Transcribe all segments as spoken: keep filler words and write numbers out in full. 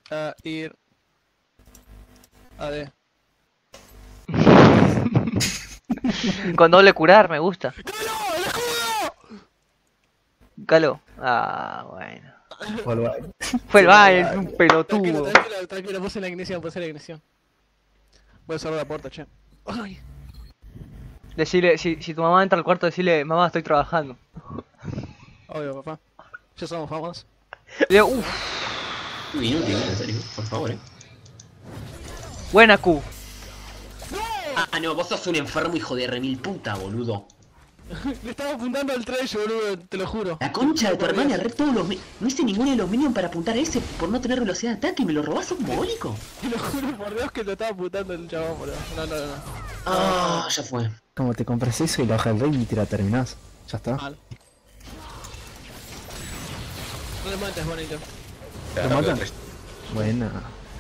a ir a ver. Con doble curar, me gusta. ¡Calo! ¡El escudo! Calo. Ah, bueno. Fue el Bayern. Fue el Bayern, un Tranquilo, pelotudo. tranquilo, tranquilo, puse la ignición, puse la ignición. Voy a cerrar la puerta, che. Ay. Decile, si, si tu mamá entra al cuarto, decile, mamá, estoy trabajando. Obvio, papá. Ya somos famosos. Le digo, uff, Uy, inútil, en serio, por favor, eh. buena Q. Ah, no, vos sos un enfermo hijo de remil puta, boludo. Le estaba apuntando al trash, boludo, te lo juro. La concha de tu hermana, agarré todos los mi- no hice ninguno de los minions para apuntar a ese por no tener velocidad de ataque y me lo robás un mogólico. Te lo juro por Dios que lo estaba apuntando el chabón, boludo. No, no, no. Ah, ya fue. Como te compras eso y lo bajas el rey y te la terminás. Ya está. Mal. No le mates, bonito. ¿Lo matan? Buena.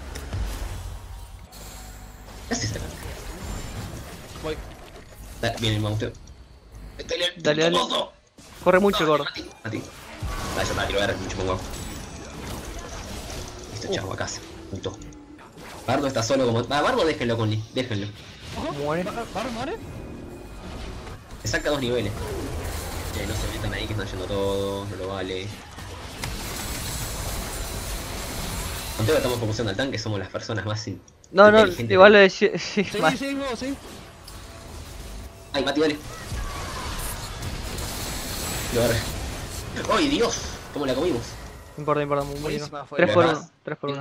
¿Qué haces acá? Voy. Dale, viene el monstruo. Dale, Dale, dale. mozo. Corre mucho el gordo. A ti. Dale, yo me la tiro a ver, mucho huevo. Listo, chavo, a casa. Punto. Bardo está solo como... Ah, Bardo déjenlo con Lee, déjenlo. Muere. ¿Barro muere? Le saca dos niveles. Eh, no se metan ahí que están yendo todos, no lo vale. Contigo estamos focusando al tanque, somos las personas más in... No, no, inteligentes igual lo del- decía. Sí, Sí, mal. sí, vos, sí. Ay, Mati, dale. Lo agarré. ¡Ay, Dios! ¿Cómo la comimos? No importa, no importa, muy bueno. Buenísima fue. tres por ¿Verdad? uno, tres por uno.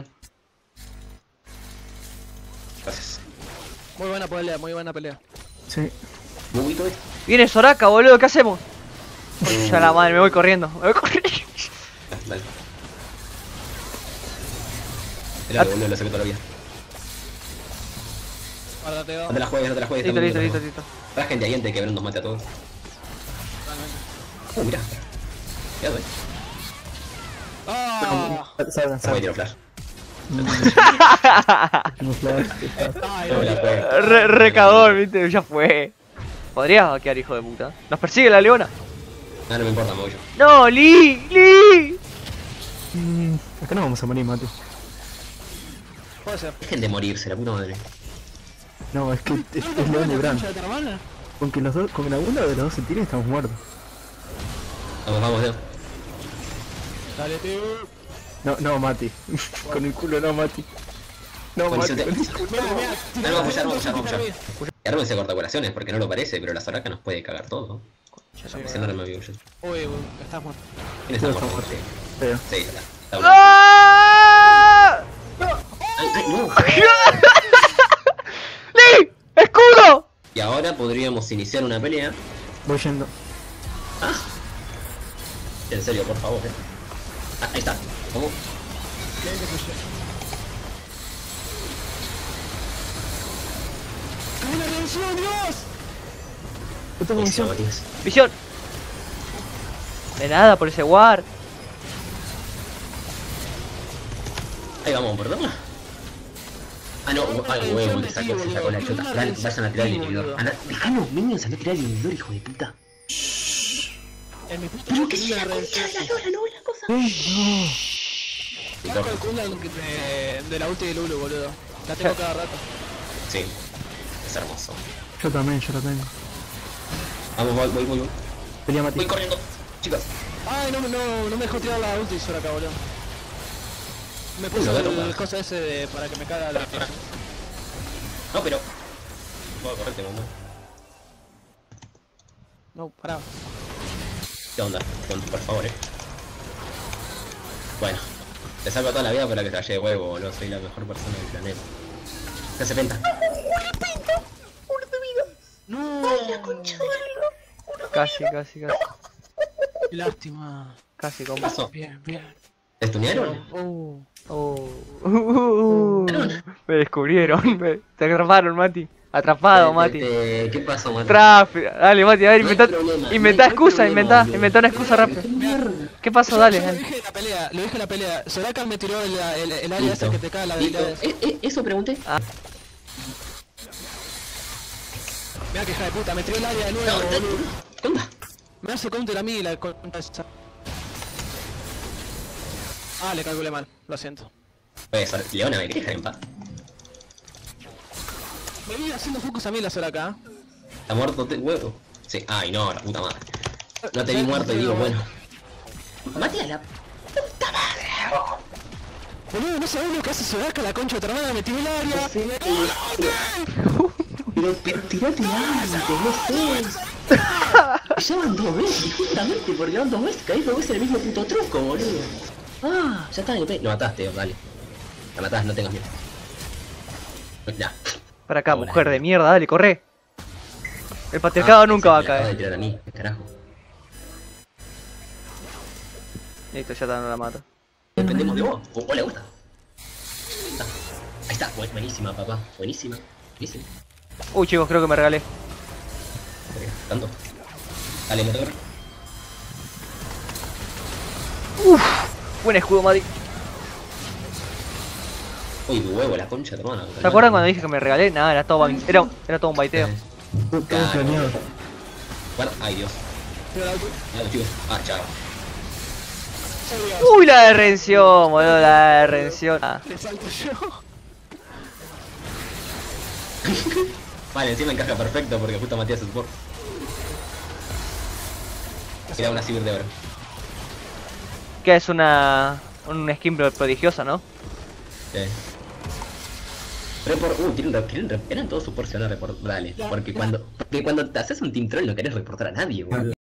Gracias. Muy buena pelea, muy buena pelea. Sí. Muy bonito esto. Viene Soraka, boludo, ¿qué hacemos? Ya la madre, me voy corriendo, me voy corriendo. Ah, dale. Era que boludo, lo saqué toda la vida. Guárdate, No te la juegues, no te la juegues. Listo, está listo, muy listo, bueno. listo. Para gente ahí que Bron nos mate a todos. Uh, mirá. Cuidado, eh. ¡Ah! Salgan, Voy a salgan. tirar flash. No flash. ¡Ay, No me la juegues. Re, recador, viste, ya fue. Podrías vaquear, hijo de puta. Nos persigue la leona. No, no me importa, me voy yo. No, Lee, Lee. Mm, acá no vamos a morir, Mati. Puede ser. Dejen de morirse, la puta madre. No, es que es, es León y Bran. ¿Concha de tu hermana? Con que los dos, con que alguno de los dos se tire estamos muertos. Vamos, vamos, Leo. Dale, tío. No, no, Mati. Con el culo no, Mati. No, Mati. Condición de- Con el culo. Mira, mira, No, no, vamos allá, vamos allá, vamos allá. Uy, Y ahora se corta corazones porque no lo parece, pero la Soraka nos puede cagar todo. Es enorme, amigo. yo. uy, estás muerto. ¿Quién está Todos muerto? estamos Sí, Feo. sí, ya está. Está bueno. ¡Ah! Ay, ay, no. ¡Lee! ¡Escudo! Y ahora podríamos iniciar una pelea. Voy yendo. En serio, por favor, eh. Ah, ahí está. ¿Cómo? ¡Una redención, Dios! Puta Buenísimo, munición. Matías. Visión. De nada por ese war. Ahí vamos, ¿perdón? Ah, no, ay, huevo, le sacó, se sacó la chota. Dale, vayan a tirar el inhibidor. Anda, dejá los minions a no tirar el inhibidor, hijo de puta. En mi puta Pero que vida sea la redención. concha de la lora, no es la cosa. Sí, Saco el cooldown de, de la ulti de Lulu, boludo. La tengo cada rato. Sí, es hermoso. no. Yo también, yo lo tengo. Vamos, voy, voy, voy. voy. Pelea, Mati. Voy corriendo, chicos. Ay, no, no, no me dejó tirar la ulti solo acá, boludo. Me puso Lo voy a el tomar. cosa ese de, para que me caga la... No, pero... Puedo correrte, mamá. No, pará. ¿Qué onda? Con- Por favor, eh. Bueno, te salvo toda la vida para que te de huevo, boludo. Soy la mejor persona del planeta. ¿Qué hace penta? No, Casi, casi, casi. qué lástima. Casi, ¿Qué compa. pasó? Bien, bien. ¿Te estunearon? Oh, Oh. Uh, uh, uh. Me descubrieron. Me... Te atraparon, Mati. Atrapado, Te- Mati. te- ¿Qué pasó, Mati? Traf. Dale, Mati, a ver, No hay inventá, problema, inventá no hay excusa, problema, inventá, boludo. inventá una excusa rápida. ¿Qué pasó? Dale, yo lo dale. dije en la pelea, lo dije en la pelea. Soraka me tiró el, el, el área Listo. esa que te caga la Listo. habilidad. Eh, eh, eso pregunté. Ah. Mira que hija de puta, me tiró el área de nuevo, No, te- boludo. ¿Qué onda? Me hace counter a mí la contra esa. Ah, le calculé mal, lo siento. Pues, Leona, ¿me querés dejar en paz? Me viene haciendo focus a mí la sola acá. ¿Está muerto te huevo? Sí, ay no, la puta madre. No te vi muerto y digo, bueno. Mate a la puta madre. Boludo, no sabés lo que hace Soraka, la concha de tu hermana, me tiró el área. Sí, pero, pero tirate antes, no sé. Ya van dos veces, justamente porque van dos veces, caí dos veces el mismo puto truco, boludo. Ah, ya está, lo mataste, dale. La matás, no tengas miedo. Ya. Para acá, Hola. mujer de mierda, dale, corre. El patriarcado Ah, nunca va a pensé que me acabas de caer. tirar a mí, qué carajo. Listo, ya está, no la mato. Dependemos de vos, o, o le gusta. Ahí está, ahí está. Bu- buenísima, papá, buenísima, buenísima. Uy, chicos, creo que me regalé. Tanto. Dale, me toca. Buen escudo, Mati. Uy, tu huevo, la concha de tu hermana. ¿Se acuerdan cuando dije que me regalé? Nada, era todo, ba- era, era todo un baiteo. Todo todo planeado. Bueno, ay Dios. Dale, chicos. Ah, chao. Uy, la de rención, boludo, la de rención. Ah. Le salto yo. Vale, encima encaja perfecto porque justo Matías es support. Era una cibir de oro. Que es una... un skin prodigiosa, ¿no? Sí. Report, uh, quieren, re- quieren re- eran todos supports que van a report, dale, porque cuando, porque cuando te haces un team troll no querés reportar a nadie, boludo.